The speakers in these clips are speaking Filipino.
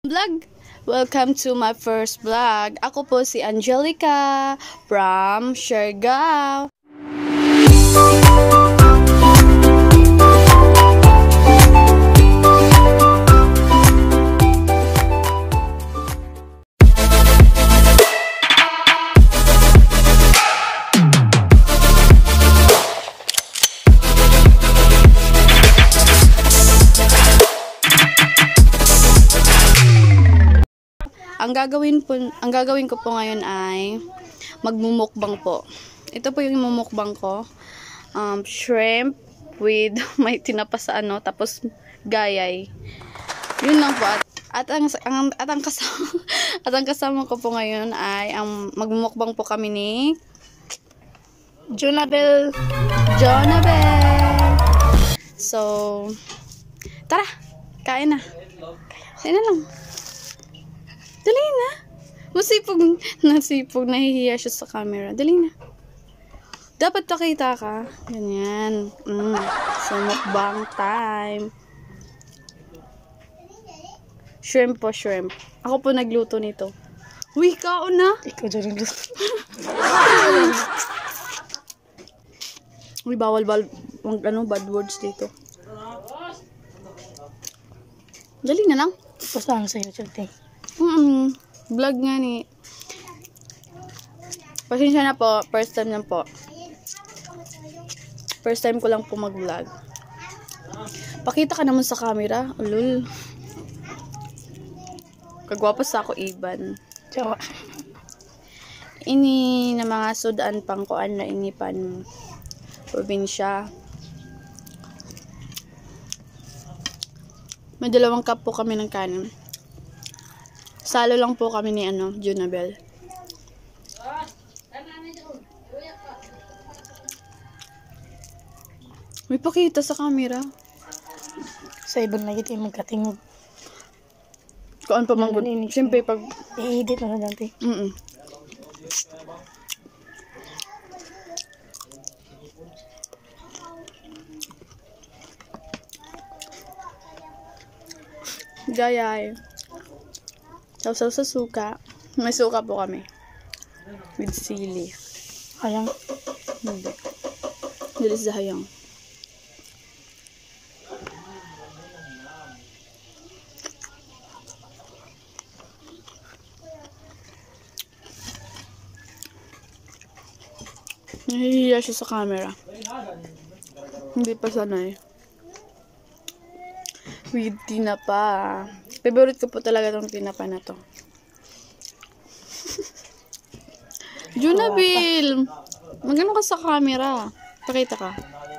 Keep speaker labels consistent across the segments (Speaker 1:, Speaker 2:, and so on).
Speaker 1: Vlog! Welcome to my first vlog. Ako po si Angelica from Siargao. Ang gagawin ko po ngayon ay magmumukbang po. Ito po yung mumukbang ko. Shrimp with may tinapa sa tapos gayay. Yun lang po. At ang kasama at ang kasama ko po ngayon ay magmumukbang po kami ni Jonabel. So, tara, kain na. Kain na lang. Dali na. Nasipog, nahihiya siya sa camera. Dali na. Dapat pakita ka. Ganyan. So, mukbang time. Shrimp po, shrimp. Ako po nagluto nito. Uy, kaon na.
Speaker 2: Ikaw dyan nagluto.
Speaker 1: Uy, bawal bad words dito. Dali na lang.
Speaker 2: Pasahan sa YouTube, te.
Speaker 1: Vlog nga ni. Pasensya na po. First time lang po. First time ko lang po mag-vlog. Pakita ka naman sa camera. Ulul. Kagwapo sa ako, Iban.
Speaker 2: Jawa.
Speaker 1: Ini na mga sudaan pang kuan na inipan probinsya. May 2 cup po kami ng kanin. Salo lang po kami ni Jonabel. May pakita sa camera.
Speaker 2: Sa ibang lagi tayo magkatingog.
Speaker 1: Kuan pa manggod. Siyempre pag
Speaker 2: i-edit na lang, te.
Speaker 1: Gayay. Sausaw sa suka. May suka po kami. With sili.
Speaker 2: Hayang.
Speaker 1: Hindi. Dili sa hayang. Nahihiya siya sa camera. Hindi pa sanay. With tinapa. Favorite ko po talaga tong tinapa na to. Jonabel! Magano ka sa camera? Pakita ka.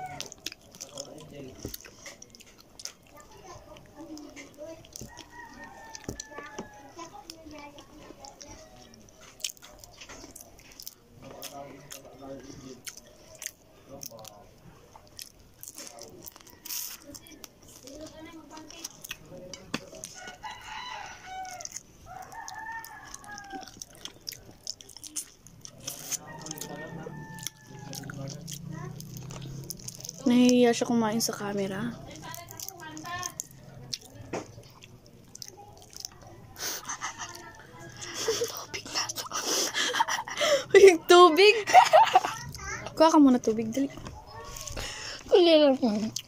Speaker 1: Nahihiya siya kumain sa camera. Tubig na to. Uy, tubig! Kuha ka muna tubig, dali.
Speaker 2: Uli lang.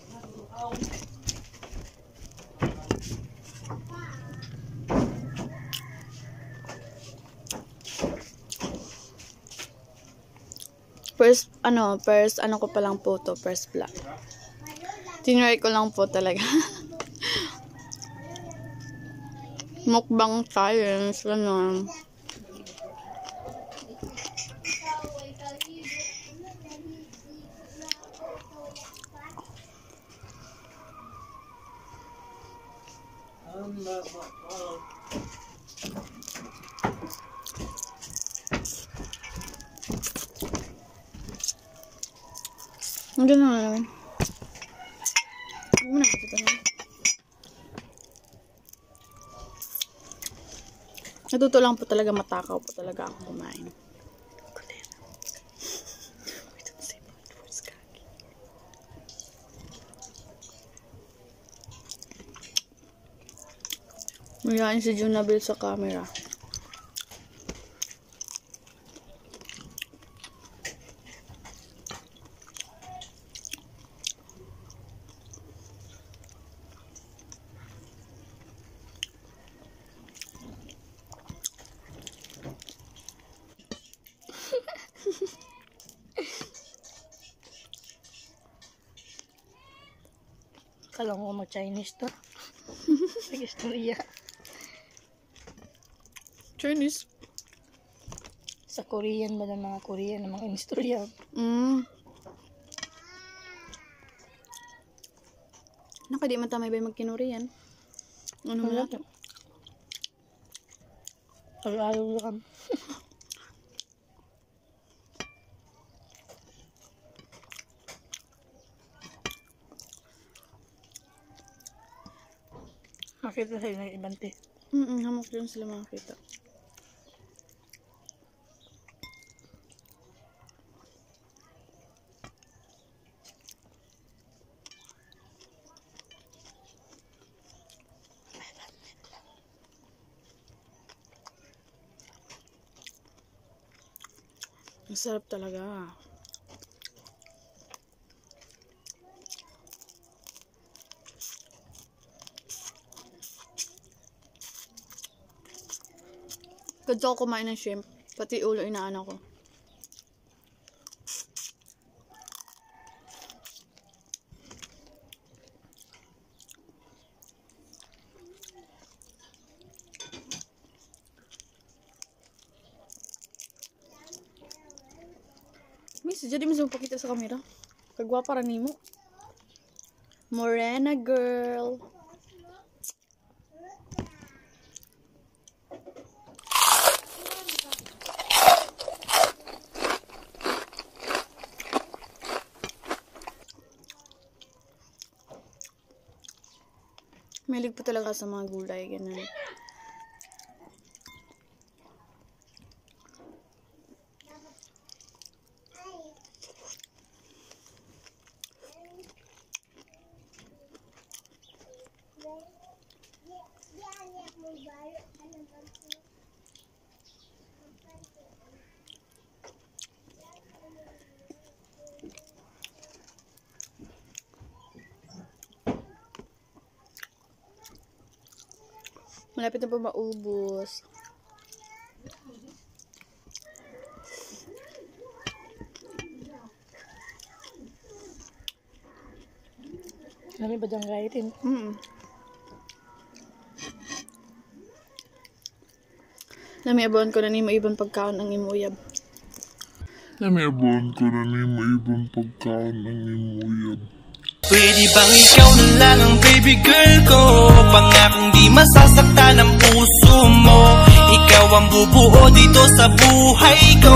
Speaker 1: First ko pa lang po to, first vlog. Tinry ko lang po talaga. Mukbang challenge, gano'n. Hindi na naman. Muna ka dito na. Natuto lang po talaga, matakaw po talaga ako kumain. Mayayain si Junabel sa camera.
Speaker 2: Kala ko mag-Chinese to. Nag-istorya.
Speaker 1: Chinese?
Speaker 2: Sa Korean ba ng mga Korean ng mga istorya?
Speaker 1: Nakadi man tamay ba magkinuri yan? Ano mo
Speaker 2: Wala
Speaker 1: na?
Speaker 2: to. Pag-ayaw lang. Makita sa'yo ng ibang te.
Speaker 1: Hamok din sila makakita. Masarap talaga. Gusto ko kumain ng shrimp. Pati ulo inaanak ko. Miss, jadi mas magpakita sa camera. Kagwapa ra nimo. Morena girl. Mahilig po talaga sa mga gulay, ganun. Malapit na po maubos.
Speaker 2: Nami ba dyan gaitin?
Speaker 1: Namiabuan ko na ni maibang pagkaon ang imuyab.
Speaker 3: Namiabuan ko na ni maibang pagkaon ang imuyab.
Speaker 4: Pwede bang ikaw na lang ang baby girl ko? Pangakong di masasaktan ang puso mo. Ikaw ang bubuo dito sa buhay ko.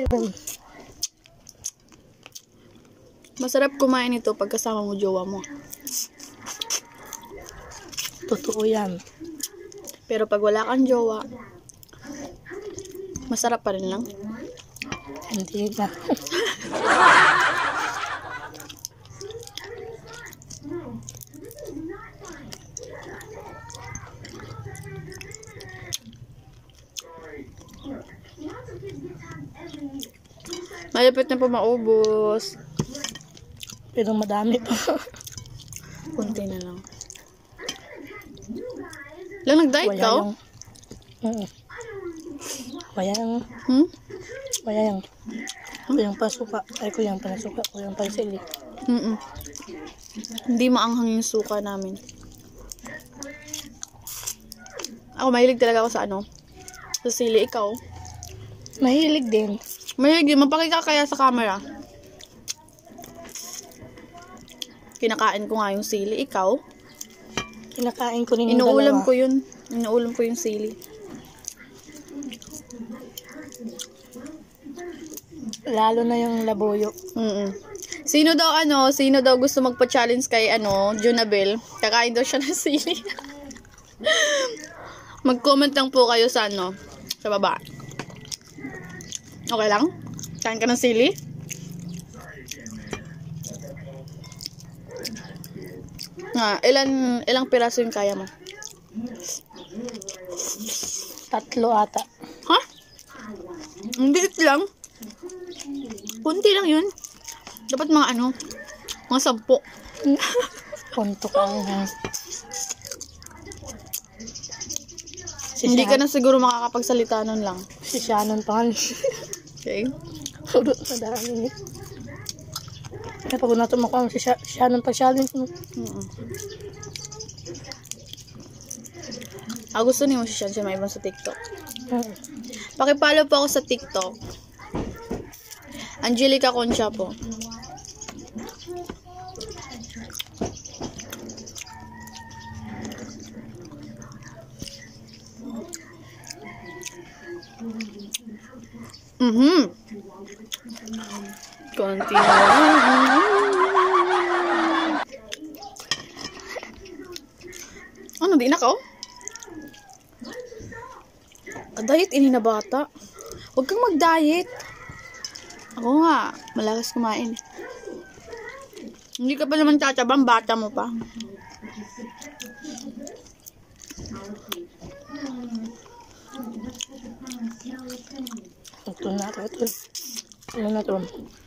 Speaker 1: Masarap kumain ito pag kasama mo jowa mo.
Speaker 2: Totoo yan.
Speaker 1: Pero pag wala kang jowa, masarap pa rin lang.
Speaker 2: Hindi na.
Speaker 1: Malapit na po maubos.
Speaker 2: Pero madami pa.
Speaker 1: Kunti na lang. Lang nag-diet ka? Oh?
Speaker 2: Wayang. Wayang. Ako yung pasuka. Ay ko yung panasuka. Ko yung pansili.
Speaker 1: Hindi maanghang yung suka namin. Ako mahilig talaga ako sa ano? Sa sili. Ikaw?
Speaker 2: Mahilig din.
Speaker 1: Mahilig din. Mapakita kaya sa camera. Kinakain ko nga yung sili. Ikaw?
Speaker 2: Kinakain ko rin yung
Speaker 1: Inuulam
Speaker 2: dalawa.
Speaker 1: ko yun. Inuulam ko yung sili.
Speaker 2: Lalo na yung labuyo.
Speaker 1: Sino daw gusto magpa-challenge kay Junabel? Kakain daw siya ng sili. Mag-comment lang po kayo sa sa baba. Okay lang? Kain ka ng sili? Ilang piraso yung kaya mo?
Speaker 2: 3 ata.
Speaker 1: Ha? Hindi lang. Kunti lang yun. Dapat mga mga 10.
Speaker 2: Punto ka.
Speaker 1: Hindi ka na siguro makakapagsalita nun lang.
Speaker 2: Si Shannon pa nga.
Speaker 1: Okay?
Speaker 2: Surot na dami. Kaya pag nato makuha si Shannon pag-challenge mo.
Speaker 1: Gusto niyo si Shan siya may ibang sa TikTok. Pakipollow po ako sa TikTok. Angelica Concha po. Konti na lang. Ano, di na ka? Diet ini na bata. Huwag kang mag-diet. Ako nga, malakas kumain. Hindi ka pa naman tatabang, bata mo pa.
Speaker 2: Ito na ito. Ano na ito?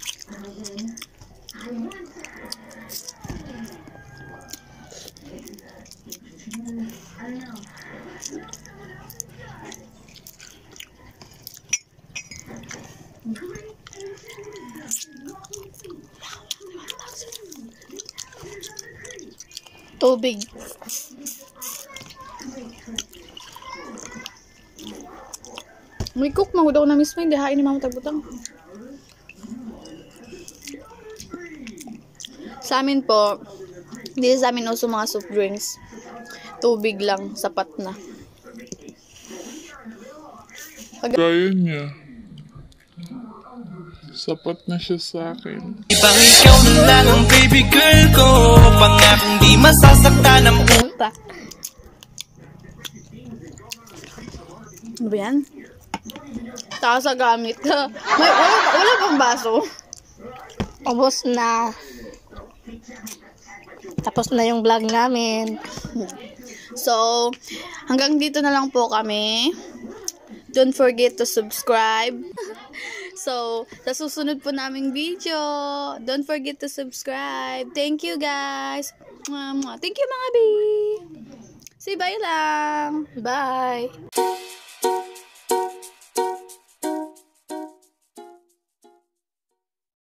Speaker 1: Tubig. May cook mo daw na mismo, hindi hain ni mama tagbutang. Sa amin po, hindi sa amin uso mga soft drinks. Tubig lang, sapat na.
Speaker 3: Kaya niya. Sapat na siya sa akin.
Speaker 4: Ibang ikaw na lang ang baby girl ko. Pangakong di masasaktan ng
Speaker 2: Punta.
Speaker 1: Ano ba yan? Taka sa gamit ka. Wala bang baso?
Speaker 2: Ubos na. Tapos na yung vlog namin.
Speaker 1: So, hanggang dito na lang po kami. Don't forget to subscribe. So, sa susunod po naming video, don't forget to subscribe. Thank you, guys. Thank you, mga baby. Say bye lang.
Speaker 2: Bye!